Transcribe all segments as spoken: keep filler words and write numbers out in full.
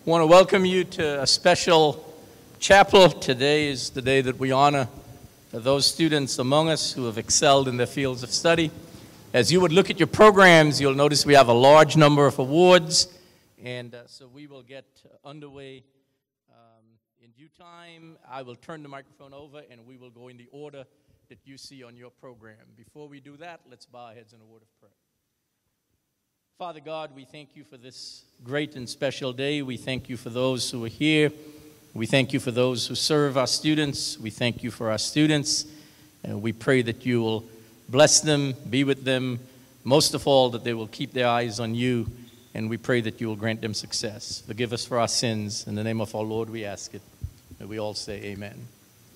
I want to welcome you to a special chapel. Today is the day that we honor those students among us who have excelled in their fields of study. As you would look at your programs, you'll notice we have a large number of awards, and uh, so we will get underway um, in due time. I will turn the microphone over, and we will go in the order that you see on your program. Before we do that, let's bow our heads in a word of prayer. Father God, we thank you for this great and special day. We thank you for those who are here. We thank you for those who serve our students. We thank you for our students. And we pray that you will bless them, be with them, most of all that they will keep their eyes on you. And we pray that you will grant them success. Forgive us for our sins. In the name of our Lord we ask it. And we all say amen.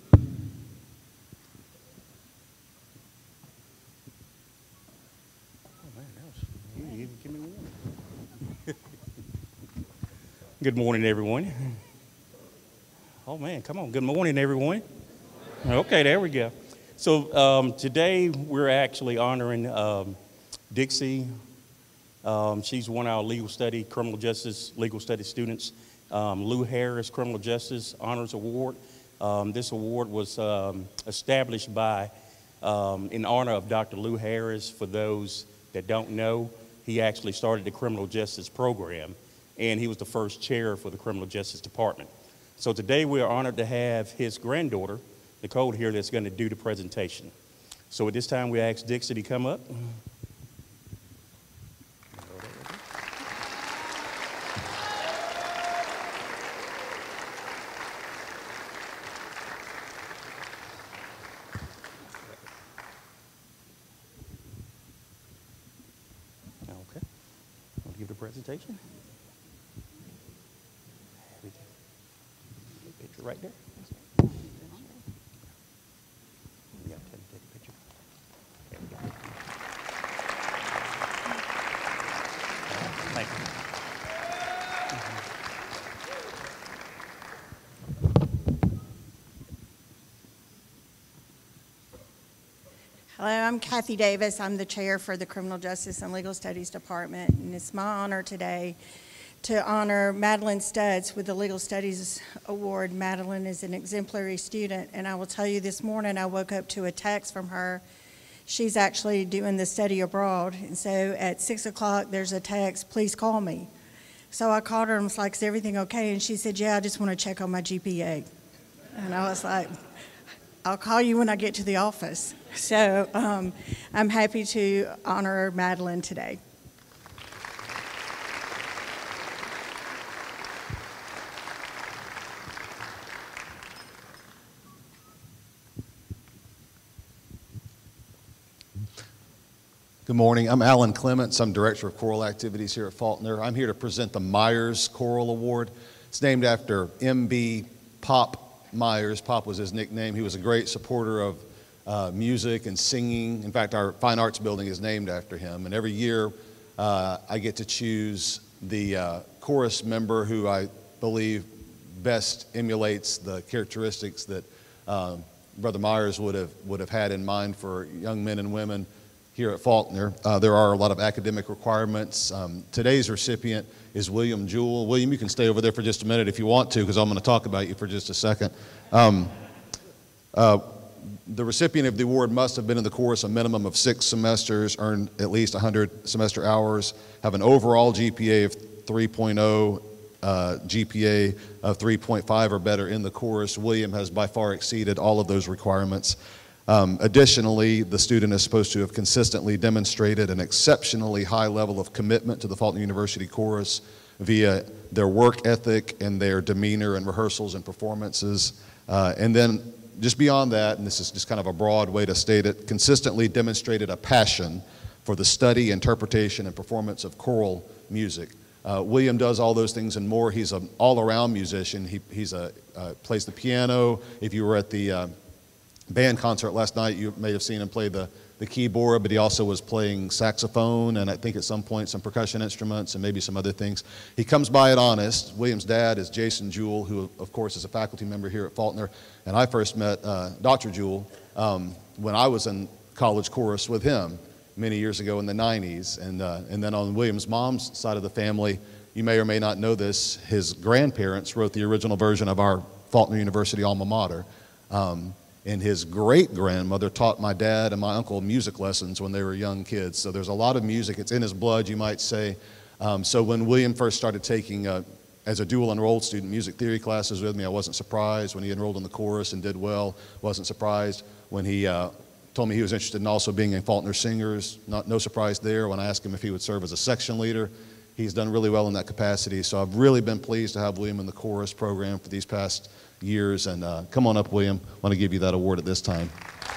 Good morning, everyone. Oh, man, come on. Good morning, everyone. Okay, there we go. So um, today we're actually honoring um, Dixie. Um, she's one of our legal study, criminal justice, legal study students. Um, Lou Harris Criminal Justice Honors Award. Um, this award was um, established by, um, in honor of Doctor Lou Harris. For those that don't know, he actually started the criminal justice program, and he was the first chair for the criminal justice department. So today we are honored to have his granddaughter, Nicole, here that's going to do the presentation. So at this time we ask Dixie to come up. Okay, I'll give the presentation. Picture right there. Yeah, take a picture. There we go. Thank you. Hello, I'm Kathy Davis. I'm the chair for the Criminal Justice and Legal Studies Department, and it's my honor today to honor Madeline Studds with the Legal Studies Award. Madeline is an exemplary student, and I will tell you this morning I woke up to a text from her. She's actually doing the study abroad, and so at six o'clock there's a text, please call me. So I called her and was like, is everything okay? And she said, yeah, I just want to check on my G P A. And I was like, I'll call you when I get to the office. So um, I'm happy to honor Madeline today. Good morning. I'm Alan Clements. I'm Director of Choral Activities here at Faulkner. I'm here to present the Myers Choral Award. It's named after M B Pop Myers. Pop was his nickname. He was a great supporter of uh, music and singing. In fact, our Fine Arts building is named after him. And every year uh, I get to choose the uh, chorus member who I believe best emulates the characteristics that uh, Brother Myers would have, would have had in mind for young men and women here at Faulkner. Uh, there are a lot of academic requirements. Um, today's recipient is William Jewell. William, you can stay over there for just a minute if you want to, because I'm going to talk about you for just a second. Um, uh, the recipient of the award must have been in the course a minimum of six semesters, earned at least one hundred semester hours, have an overall G P A of three point oh, uh, G P A of three point five or better in the course. William has by far exceeded all of those requirements. Um, additionally, the student is supposed to have consistently demonstrated an exceptionally high level of commitment to the Faulkner University Chorus via their work ethic and their demeanor and rehearsals and performances. Uh, and then just beyond that, and this is just kind of a broad way to state it, consistently demonstrated a passion for the study, interpretation, and performance of choral music. Uh, William does all those things and more. He's an all-around musician. He he's a, uh, plays the piano. If you were at the uh, band concert last night, you may have seen him play the, the keyboard, but he also was playing saxophone and I think at some point some percussion instruments and maybe some other things. He comes by it honest. William's dad is Jason Jewell, who of course is a faculty member here at Faulkner, and I first met uh, Doctor Jewell um, when I was in college chorus with him many years ago in the nineties. And, uh, and then on William's mom's side of the family, You may or may not know this. His grandparents wrote the original version of our Faulkner University alma mater. Um, and his great-grandmother taught my dad and my uncle music lessons when they were young kids. So there's a lot of music. It's in his blood, you might say. Um, so when William first started taking, uh, as a dual enrolled student, music theory classes with me, I wasn't surprised. When he enrolled in the chorus and did well, wasn't surprised. When he uh, told me he was interested in also being in Faulkner Singers, not, no surprise there. When I asked him if he would serve as a section leader, he's done really well in that capacity. So I've really been pleased to have William in the chorus program for these past years. And uh, come on up, William. I want to give you that award at this time.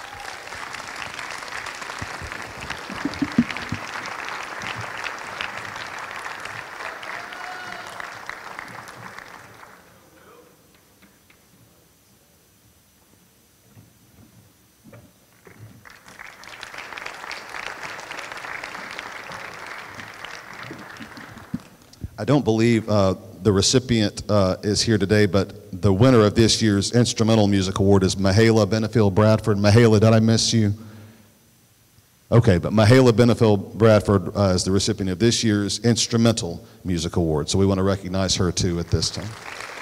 I don't believe uh, the recipient uh, is here today, but the winner of this year's Instrumental Music Award is Mahala Benefield Bradford. Mahala, did I miss you? Okay, but Mahala Benefield Bradford uh, is the recipient of this year's Instrumental Music Award, so we want to recognize her too at this time.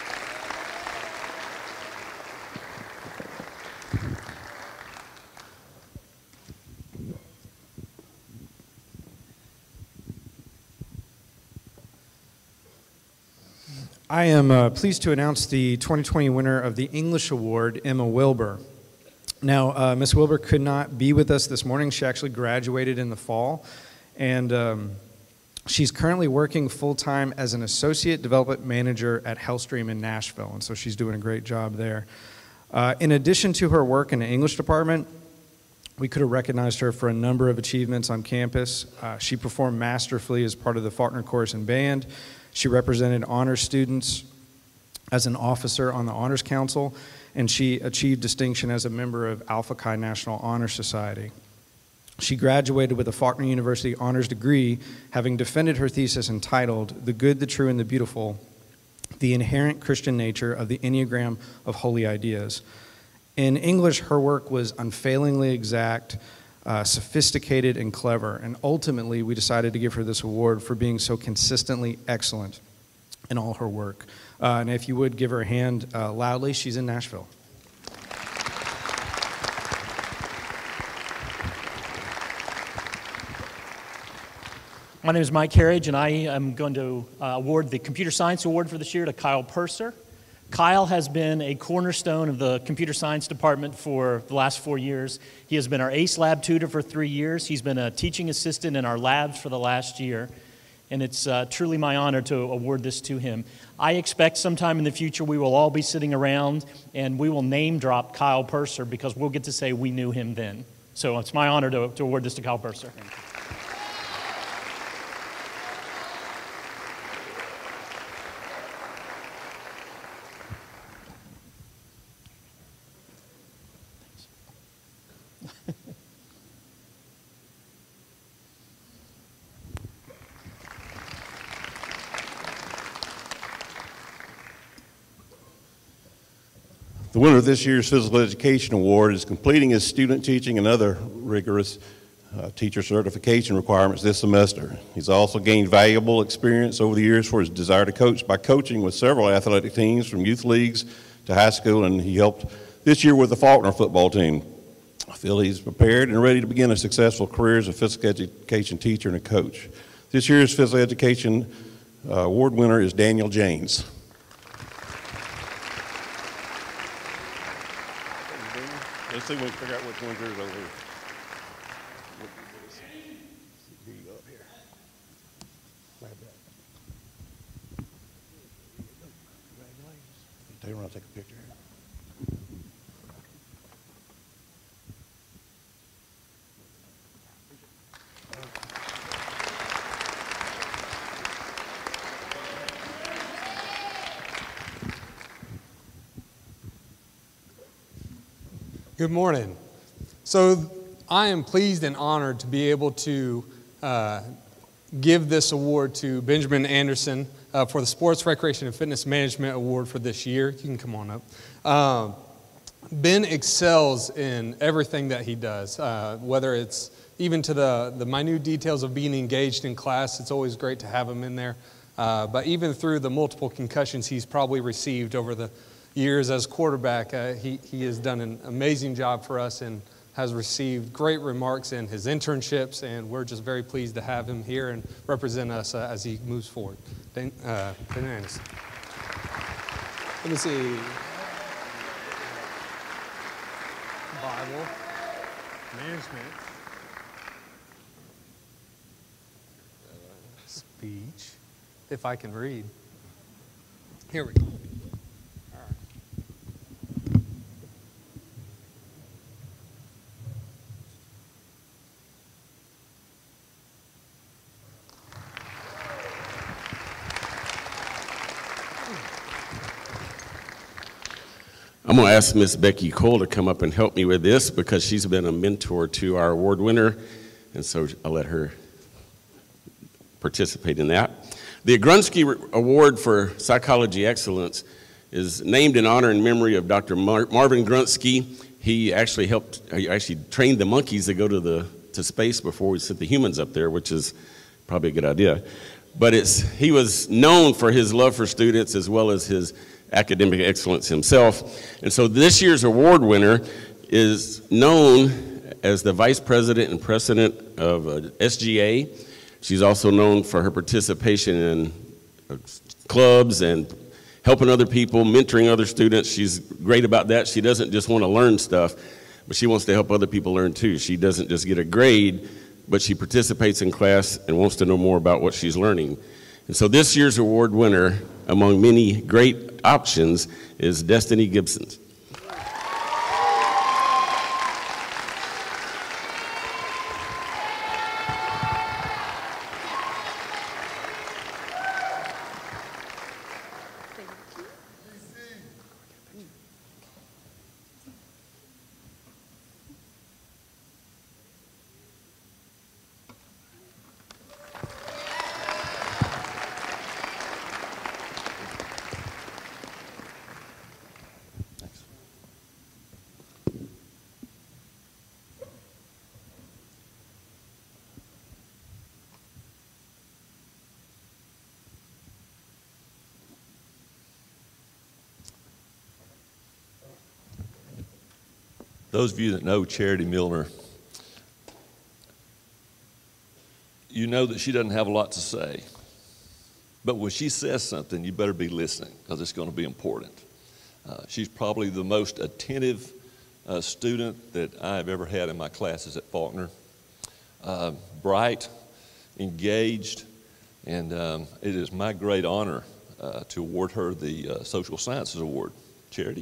I am uh, pleased to announce the twenty twenty winner of the English Award, Emma Wilbur. Now, uh, Miss Wilbur could not be with us this morning. She actually graduated in the fall, and um, she's currently working full-time as an Associate Development Manager at Hellstream in Nashville, and so she's doing a great job there. Uh, in addition to her work in the English department, we could have recognized her for a number of achievements on campus. Uh, she performed masterfully as part of the Faulkner Chorus and Band. She represented honors students as an officer on the Honors Council, and she achieved distinction as a member of Alpha Chi National Honor Society. She graduated with a Faulkner University honors degree, having defended her thesis entitled "The Good, the True, and the Beautiful, the Inherent Christian Nature of the Enneagram of Holy Ideas." In English, her work was unfailingly exact, Uh, sophisticated and clever, and ultimately we decided to give her this award for being so consistently excellent in all her work. Uh, and if you would give her a hand uh, loudly, she's in Nashville. My name is Mike Harridge, and I am going to uh, award the Computer Science Award for this year to Kyle Purser. Kyle has been a cornerstone of the computer science department for the last four years. He has been our ACE lab tutor for three years. He's been a teaching assistant in our labs for the last year. And it's uh, truly my honor to award this to him. I expect sometime in the future we will all be sitting around and we will name drop Kyle Purser because we'll get to say we knew him then. So it's my honor to, to award this to Kyle Purser. The winner of this year's Physical Education Award is completing his student teaching and other rigorous uh, teacher certification requirements this semester. He's also gained valuable experience over the years for his desire to coach by coaching with several athletic teams from youth leagues to high school, and he helped this year with the Faulkner football team. I feel he's prepared and ready to begin a successful career as a physical education teacher and a coach. This year's Physical Education uh, Award winner is Daniel James. Let's see if we can figure out which one's yours over here. Here you go up here. Grab that. Congratulations. Turn around and take a picture. Good morning. So I am pleased and honored to be able to uh, give this award to Benjamin Anderson uh, for the Sports, Recreation, and Fitness Management Award for this year. You can come on up. Uh, Ben excels in everything that he does, uh, whether it's even to the, the minute details of being engaged in class. It's always great to have him in there. Uh, but even through the multiple concussions he's probably received over the years as quarterback, uh, he, he has done an amazing job for us and has received great remarks in his internships, and we're just very pleased to have him here and represent us uh, as he moves forward. Dan, uh, Dan Anderson. Let me see. Bible, management, speech, if I can read. Here we go. All right. I'm going to ask Miss Becky Cole to come up and help me with this because she's been a mentor to our award winner, and so I'll let her participate in that. The Grunsky Award for Psychology Excellence is named in honor and memory of Doctor Mar Marvin Grunsky. He actually helped, he actually trained the monkeys to go to, the, to space before we sent the humans up there, which is probably a good idea. But it's, he was known for his love for students as well as his academic excellence himself. And so this year's award winner is known as the Vice President and President of uh, S G A. She's also known for her participation in uh, clubs and helping other people, mentoring other students. She's great about that. She doesn't just want to learn stuff, but she wants to help other people learn too. She doesn't just get a grade, but she participates in class and wants to know more about what she's learning. And so this year's award winner, among many great options, is Destiny Gibson. Those of you that know Charity Milner, you know that she doesn't have a lot to say. But when she says something, you better be listening because it's going to be important. Uh, she's probably the most attentive uh, student that I've ever had in my classes at Faulkner. Uh, bright, engaged, and um, it is my great honor uh, to award her the uh, Social Sciences Award. Charity.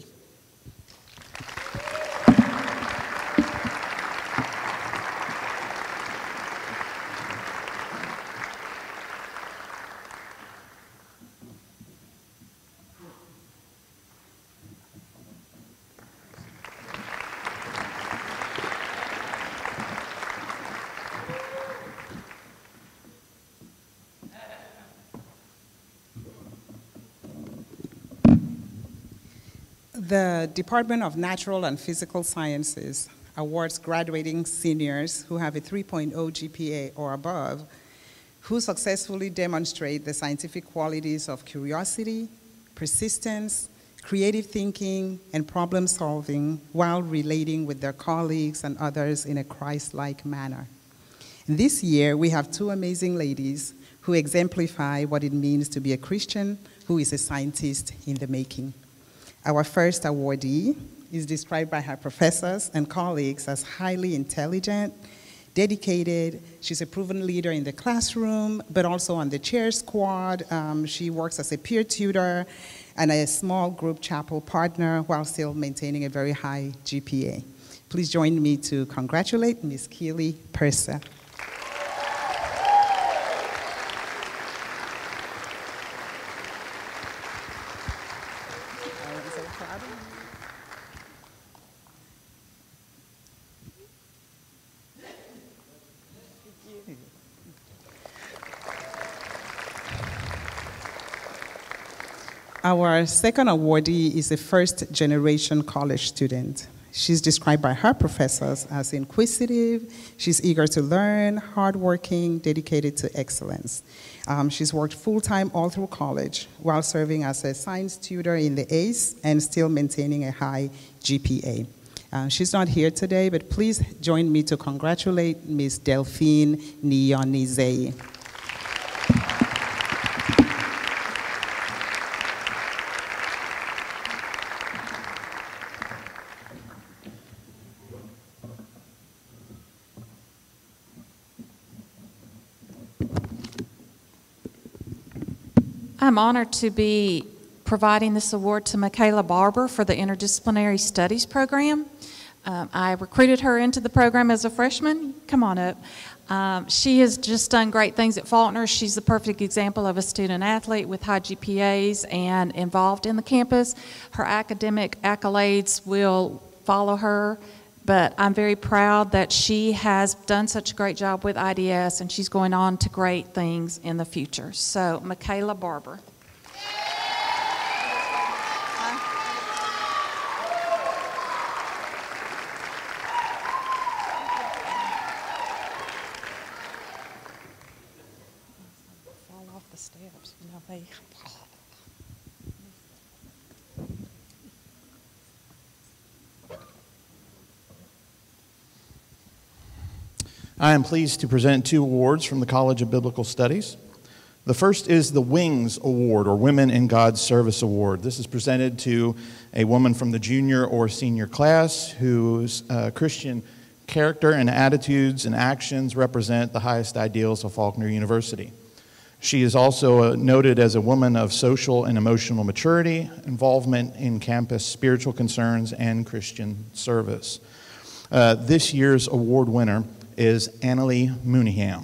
The Department of Natural and Physical Sciences awards graduating seniors who have a three point oh G P A or above, who successfully demonstrate the scientific qualities of curiosity, persistence, creative thinking, and problem solving while relating with their colleagues and others in a Christ-like manner. This year, we have two amazing ladies who exemplify what it means to be a Christian who is a scientist in the making. Our first awardee is described by her professors and colleagues as highly intelligent, dedicated. She's a proven leader in the classroom, but also on the chair squad. Um, she works as a peer tutor and a small group chapel partner while still maintaining a very high G P A. Please join me to congratulate Miz Keely Purser. Our second awardee is a first-generation college student. She's described by her professors as inquisitive, she's eager to learn, hardworking, dedicated to excellence. Um, she's worked full-time all through college while serving as a science tutor in the A C E and still maintaining a high G P A. Uh, she's not here today, but please join me to congratulate Miz Delphine Nyonizei. I'm honored to be providing this award to Michaela Barber for the Interdisciplinary Studies program. Um, I recruited her into the program as a freshman. Come on up. Um, she has just done great things at Faulkner. She's the perfect example of a student athlete with high G P As and involved in the campus. Her academic accolades will follow her, but I'm very proud that she has done such a great job with I D S, and she's going on to great things in the future. So, Michaela Barber. Fall off the steps, you know, they... I am pleased to present two awards from the College of Biblical Studies. The first is the WINGS Award, or Women in God's Service Award. This is presented to a woman from the junior or senior class whose uh, Christian character and attitudes and actions represent the highest ideals of Faulkner University. She is also uh, noted as a woman of social and emotional maturity, involvement in campus spiritual concerns, and Christian service. Uh, this year's award winner is Annalie Mooneyham.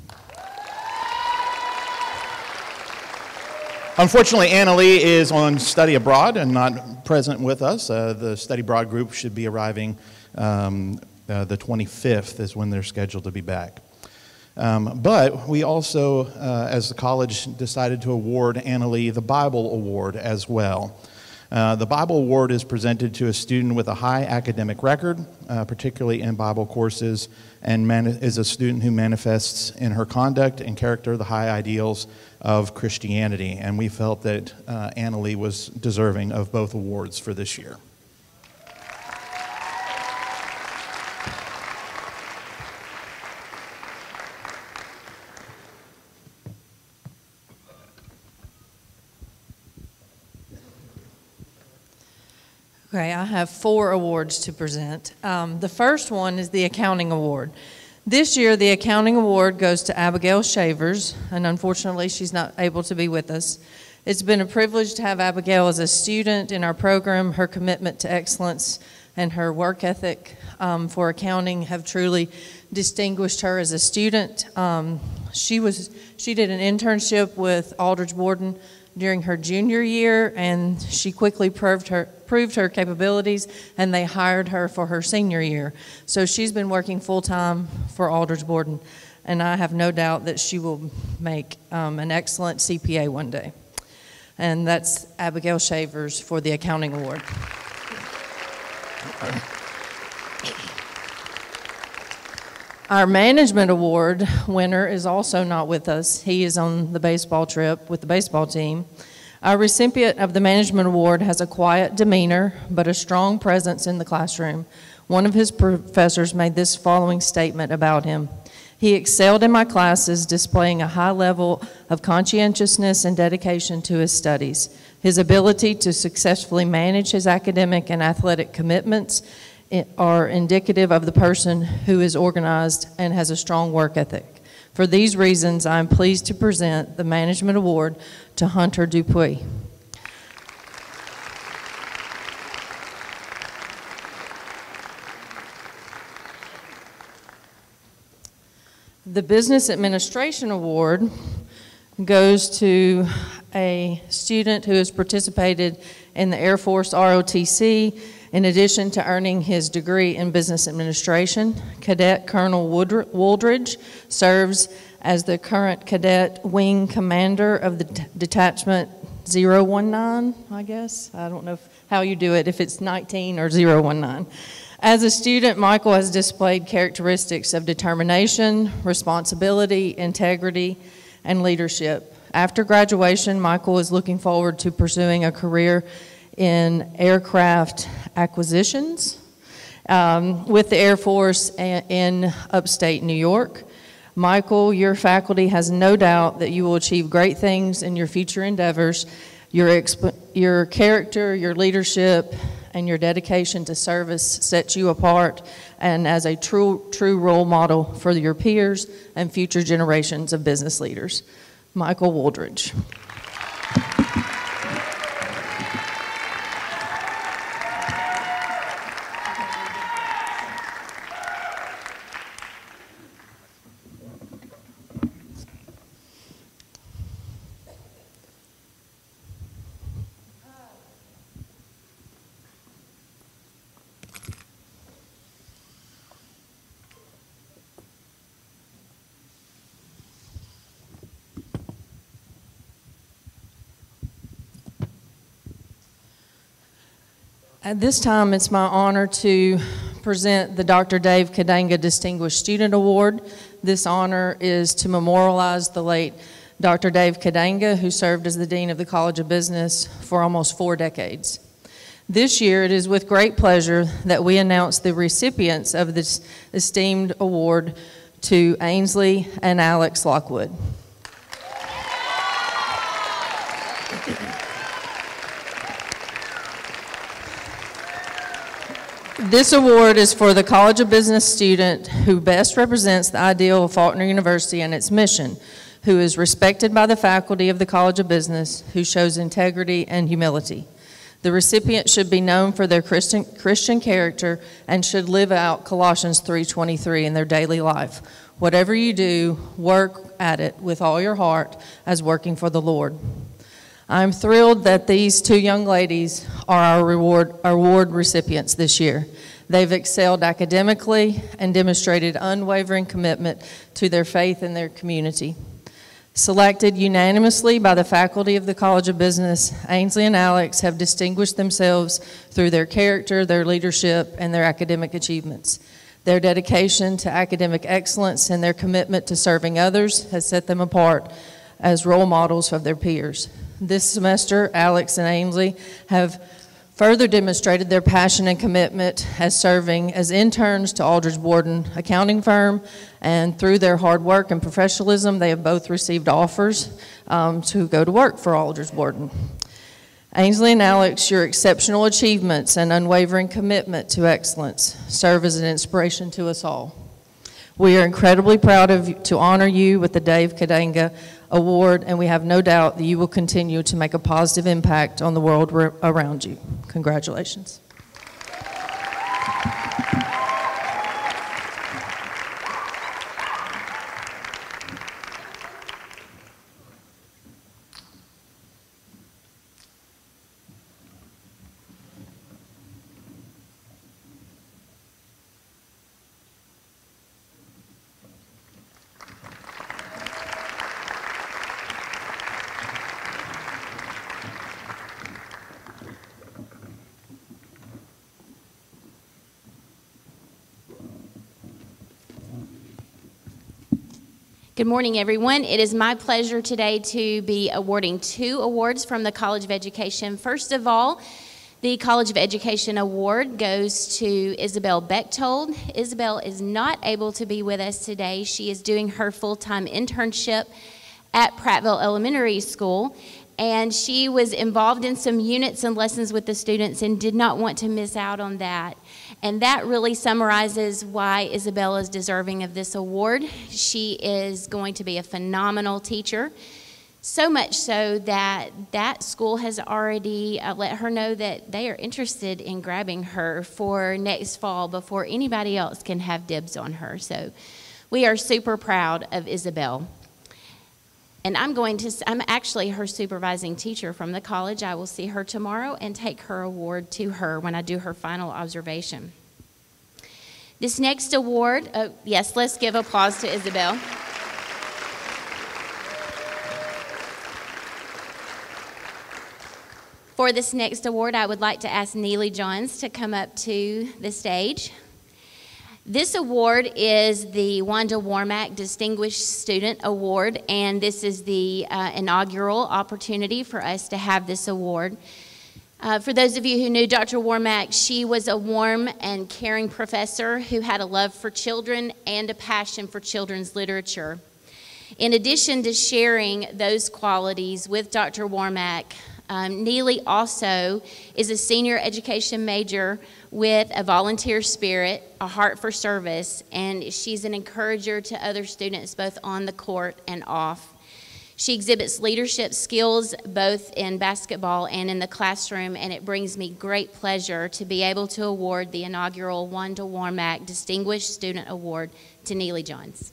Unfortunately, Annalie is on study abroad and not present with us. Uh, the study abroad group should be arriving um, uh, the twenty-fifth is when they're scheduled to be back. Um, but we also, uh, as the college, decided to award Annalie the Bible Award as well. Uh, the Bible Award is presented to a student with a high academic record, uh, particularly in Bible courses, and is a student who manifests in her conduct and character the high ideals of Christianity. And we felt that uh, Annalie was deserving of both awards for this year. Okay, I have four awards to present. Um, the first one is the Accounting Award. This year, the Accounting Award goes to Abigail Shavers, and unfortunately, she's not able to be with us. It's been a privilege to have Abigail as a student in our program. Her commitment to excellence and her work ethic um, for accounting have truly distinguished her as a student. Um, she was she did an internship with Aldridge Borden during her junior year, and she quickly proved her proved her capabilities, and they hired her for her senior year. So she's been working full-time for Aldridge Borden, and I have no doubt that she will make um, an excellent C P A one day. And that's Abigail Shavers for the Accounting Award. Our Management Award winner is also not with us. He is on the baseball trip with the baseball team. Our recipient of the Management Award has a quiet demeanor, but a strong presence in the classroom. One of his professors made this following statement about him. He excelled in my classes, displaying a high level of conscientiousness and dedication to his studies. His ability to successfully manage his academic and athletic commitments are indicative of the person who is organized and has a strong work ethic. For these reasons, I am pleased to present the Management Award to Hunter Dupuis. The Business Administration Award goes to a student who has participated in the Air Force R O T C. In addition to earning his degree in business administration, Cadet Colonel Wooldridge serves as the current cadet wing commander of the detachment zero one nine, I guess. I don't know if, how you do it, if it's nineteen or zero one nine. As a student, Michael has displayed characteristics of determination, responsibility, integrity, and leadership. After graduation, Michael is looking forward to pursuing a career in aircraft acquisitions um, with the Air Force in upstate New York. Michael, your faculty has no doubt that you will achieve great things in your future endeavors. Your, exp your character, your leadership, and your dedication to service sets you apart and as a true, true role model for your peers and future generations of business leaders. Michael Wooldridge. At this time, it's my honor to present the Doctor Dave Kadanga Distinguished Student Award. This honor is to memorialize the late Doctor Dave Kadanga, who served as the Dean of the College of Business for almost four decades. This year, it is with great pleasure that we announce the recipients of this esteemed award to Ainsley and Alex Lockwood. This award is for the College of Business student who best represents the ideal of Faulkner University and its mission, who is respected by the faculty of the College of Business, who shows integrity and humility. The recipient should be known for their Christian, Christian character and should live out Colossians three twenty-three in their daily life. Whatever you do, work at it with all your heart as working for the Lord. I'm thrilled that these two young ladies are our reward, our award recipients this year. They've excelled academically and demonstrated unwavering commitment to their faith and their community. Selected unanimously by the faculty of the College of Business, Ainsley and Alex have distinguished themselves through their character, their leadership, and their academic achievements. Their dedication to academic excellence and their commitment to serving others has set them apart as role models of their peers. This semester, Alex and Ainsley have further demonstrated their passion and commitment as serving as interns to Aldridge Borden accounting firm, and through their hard work and professionalism, they have both received offers um, to go to work for Aldridge Borden. Ainsley and Alex, your exceptional achievements and unwavering commitment to excellence serve as an inspiration to us all. We are incredibly proud of you, to honor you with the Dave Kadanga Award, and we have no doubt that you will continue to make a positive impact on the world around you. Congratulations. Good morning, everyone. It is my pleasure today to be awarding two awards from the College of Education. First of all, the College of Education Award goes to Isabel Bechtold. Isabel is not able to be with us today. She is doing her full-time internship at Prattville Elementary School, and she was involved in some units and lessons with the students and did not want to miss out on that. And that really summarizes why Isabel is deserving of this award. She is going to be a phenomenal teacher, so much so that that school has already uh, let her know that they are interested in grabbing her for next fall before anybody else can have dibs on her. So we are super proud of Isabel. And I'm going to, I'm actually her supervising teacher from the college. I will see her tomorrow and take her award to her when I do her final observation. This next award, oh, yes, let's give applause to Isabel. For this next award, I would like to ask Neely Johns to come up to the stage. This award is the Wanda Warmack Distinguished Student Award, and this is the uh, inaugural opportunity for us to have this award. Uh, for those of you who knew Doctor Warmack, she was a warm and caring professor who had a love for children and a passion for children's literature. In addition to sharing those qualities with Doctor Warmack, um, Neely also is a senior education major with a volunteer spirit, a heart for service, and she's an encourager to other students both on the court and off. She exhibits leadership skills both in basketball and in the classroom, and it brings me great pleasure to be able to award the inaugural Wanda Warmack Distinguished Student Award to Neely Johns.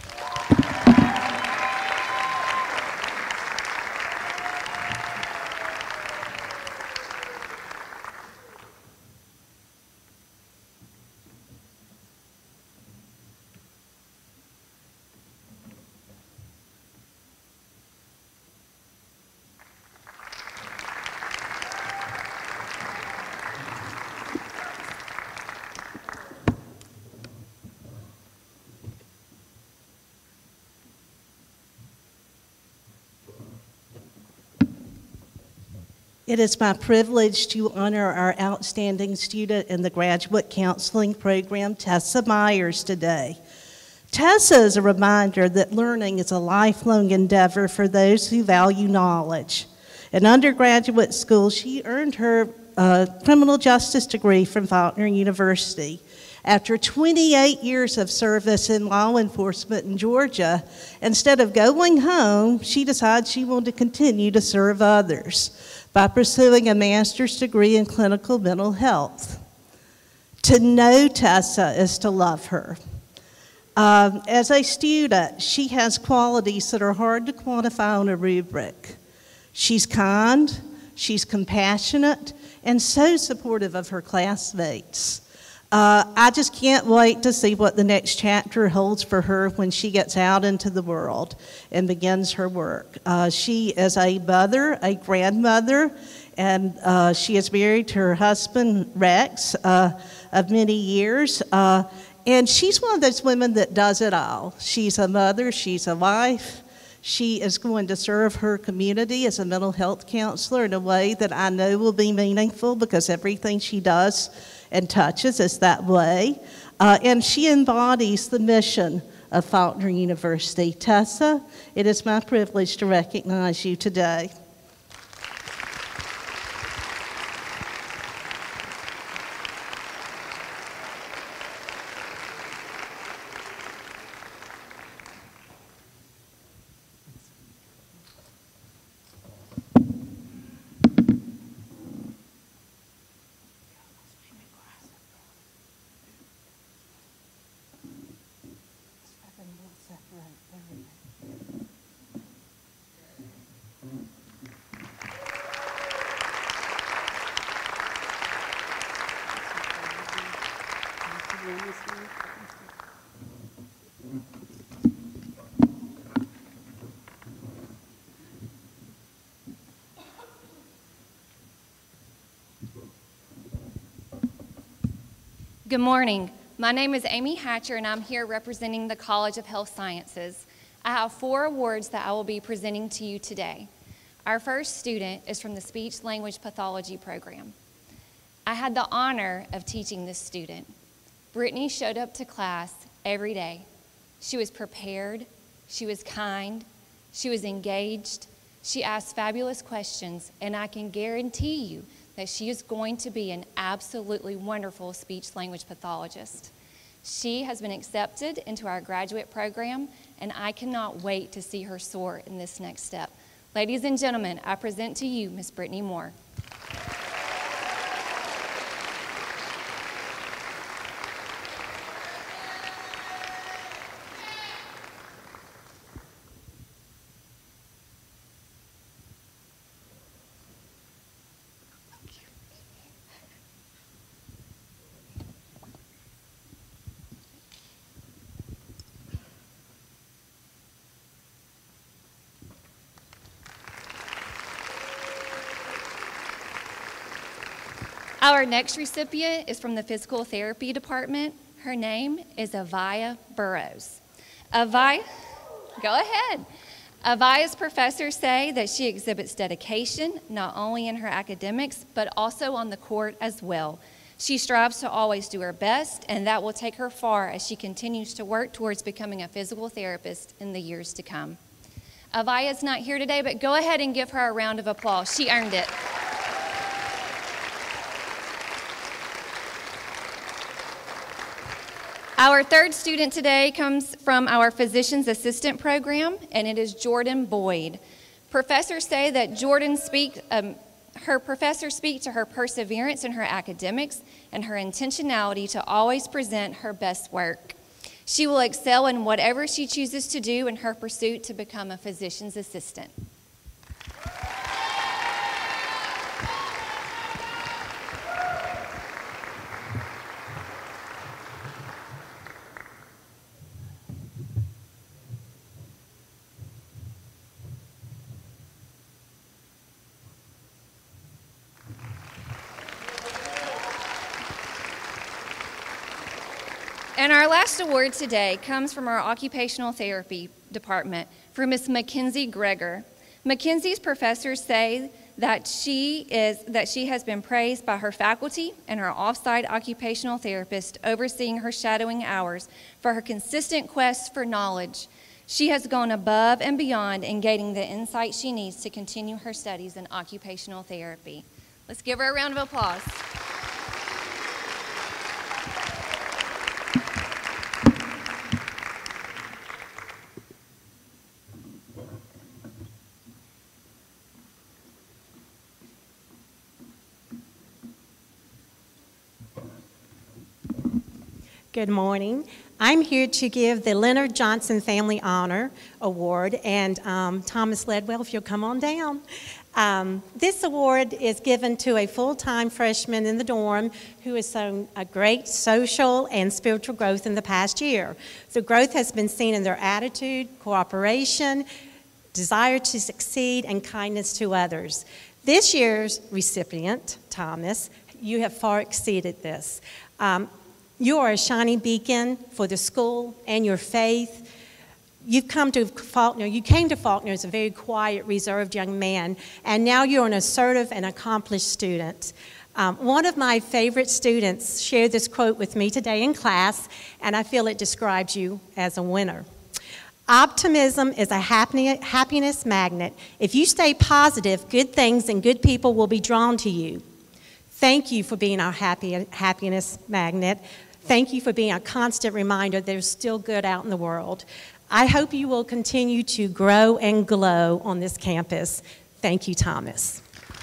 It is my privilege to honor our outstanding student in the graduate counseling program, Tessa Myers, today. Tessa is a reminder that learning is a lifelong endeavor for those who value knowledge. In undergraduate school, she earned her uh, criminal justice degree from Faulkner University. After twenty-eight years of service in law enforcement in Georgia, instead of going home, she decided she wanted to continue to serve others by pursuing a master's degree in clinical mental health. To know Tessa is to love her. Um, as a student, she has qualities that are hard to quantify on a rubric. She's kind, she's compassionate, and so supportive of her classmates. Uh, I just can't wait to see what the next chapter holds for her when she gets out into the world and begins her work. Uh, she is a mother, a grandmother, and uh, she is married to her husband, Rex, uh, of many years. Uh, and she's one of those women that does it all. She's a mother, she's a wife. She is going to serve her community as a mental health counselor in a way that I know will be meaningful because everything she does and touches is that way. Uh, and she embodies the mission of Faulkner University. Tessa, it is my privilege to recognize you today. Good morning. My name is Amy Hatcher, and I'm here representing the College of Health Sciences. I have four awards that I will be presenting to you today. Our first student is from the Speech Language Pathology program. I had the honor of teaching this student. Brittany showed up to class every day. She was prepared, she was kind, she was engaged, she asked fabulous questions, and I can guarantee you that she is going to be an absolutely wonderful speech-language pathologist. She has been accepted into our graduate program, and I cannot wait to see her soar in this next step. Ladies and gentlemen, I present to you Miss Brittany Moore. Our next recipient is from the physical therapy department. Her name is Avaya Burrows. Avaya, go ahead. Avaya's professors say that she exhibits dedication, not only in her academics, but also on the court as well. She strives to always do her best, and that will take her far as she continues to work towards becoming a physical therapist in the years to come. Avaya's not here today, but go ahead and give her a round of applause. She earned it. Our third student today comes from our Physician's Assistant program, and it is Jordan Boyd. Professors say that Jordan speak, um, her professors speak to her perseverance in her academics and her intentionality to always present her best work. She will excel in whatever she chooses to do in her pursuit to become a physician's assistant. And our last award today comes from our occupational therapy department for Miss Mackenzie Greger. Mackenzie's professors say that she is that she has been praised by her faculty and her off-site occupational therapist overseeing her shadowing hours for her consistent quest for knowledge. She has gone above and beyond in gaining the insight she needs to continue her studies in occupational therapy. Let's give her a round of applause. Good morning. I'm here to give the Leonard Johnson Family Honor Award, and um, Thomas Ledwell, if you'll come on down. Um, this award is given to a full-time freshman in the dorm who has shown a great social and spiritual growth in the past year. The growth has been seen in their attitude, cooperation, desire to succeed, and kindness to others. This year's recipient, Thomas, you have far exceeded this. Um, You are a shining beacon for the school and your faith. You've come to Faulkner, you came to Faulkner as a very quiet, reserved young man, and now you're an assertive and accomplished student. Um, one of my favorite students shared this quote with me today in class, and I feel it describes you as a winner. Optimism is a happiness magnet. If you stay positive, good things and good people will be drawn to you. Thank you for being our happy, happiness magnet. Thank you for being a constant reminder there's still good out in the world. I hope you will continue to grow and glow on this campus. Thank you, Thomas.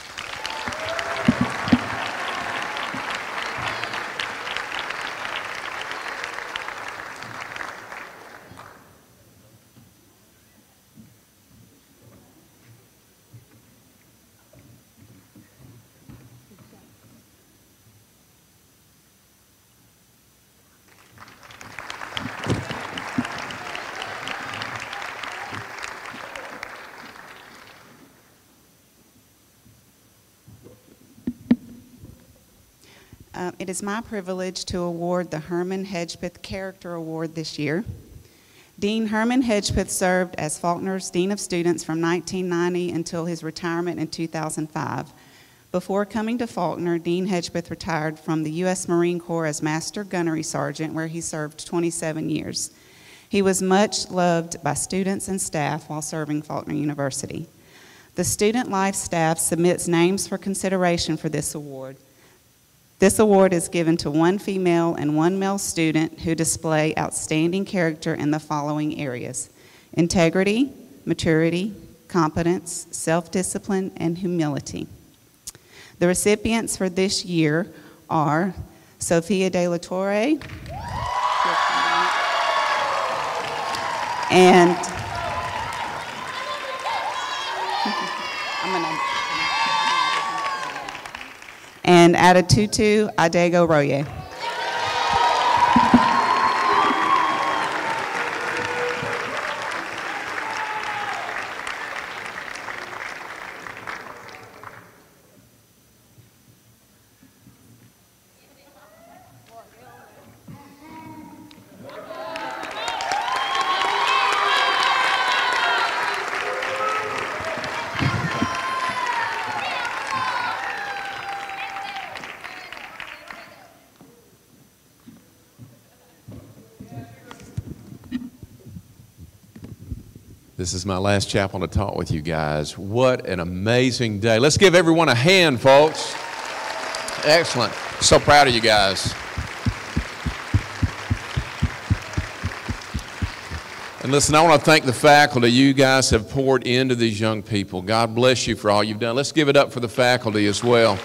Uh, it is my privilege to award the Herman Hedgepeth Character Award this year. Dean Herman Hedgepeth served as Faulkner's Dean of Students from nineteen ninety until his retirement in two thousand five. Before coming to Faulkner, Dean Hedgepeth retired from the U S Marine Corps as Master Gunnery Sergeant, where he served twenty-seven years. He was much loved by students and staff while serving Faulkner University. The Student Life staff submits names for consideration for this award. This award is given to one female and one male student who display outstanding character in the following areas: integrity, maturity, competence, self-discipline, and humility. The recipients for this year are Sophia De La Torre and I'm gonna and Adatutu Adego Roye. This is my last chapel to talk with you guys. What an amazing day. Let's give everyone a hand, folks. Excellent. So proud of you guys. And listen, I want to thank the faculty. You guys have poured into these young people. God bless you for all you've done. Let's give it up for the faculty as well.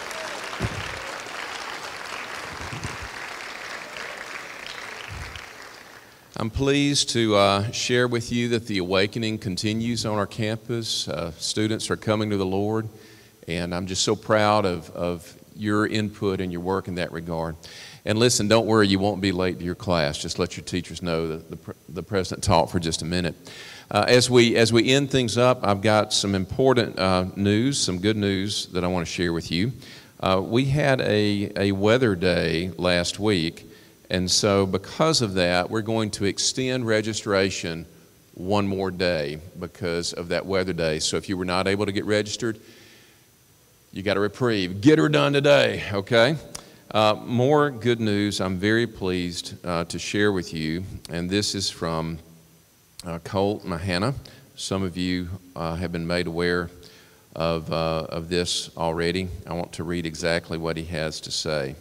I'm pleased to uh, share with you that the awakening continues on our campus. Uh, students are coming to the Lord, and I'm just so proud of, of your input and your work in that regard. And listen, don't worry, you won't be late to your class. Just let your teachers know that the, the president taught for just a minute. Uh, as we as we end things up, I've got some important uh, news, some good news that I want to share with you. Uh, we had a, a weather day last week. And so because of that, we're going to extend registration one more day because of that weather day. So if you were not able to get registered, you got a reprieve. Get her done today, okay? Uh, more good news I'm very pleased uh, to share with you, and this is from uh, Colt Mahana. Some of you uh, have been made aware of, uh, of this already. I want to read exactly what he has to say.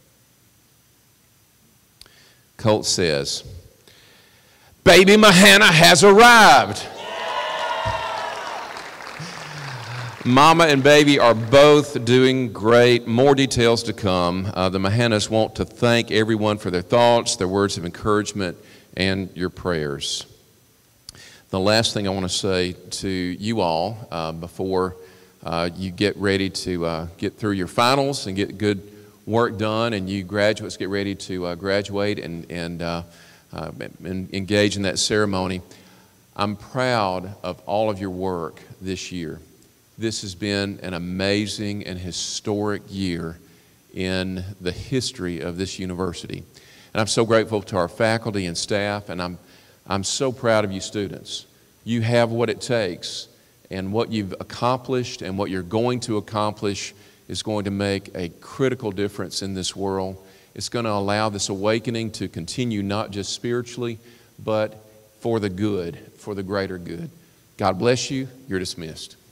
Colt says, "Baby Mahana has arrived." Mama and baby are both doing great. More details to come. Uh, the Mahanas want to thank everyone for their thoughts, their words of encouragement, and your prayers. The last thing I want to say to you all uh, before uh, you get ready to uh, get through your finals and get good work done, and you graduates get ready to uh, graduate and, and, uh, uh, and engage in that ceremony. I'm proud of all of your work this year. This has been an amazing and historic year in the history of this university. And I'm so grateful to our faculty and staff, and I'm, I'm so proud of you students. You have what it takes, and what you've accomplished and what you're going to accomplish is going to make a critical difference in this world. It's going to allow this awakening to continue not just spiritually, but for the good, for the greater good. God bless you. You're dismissed.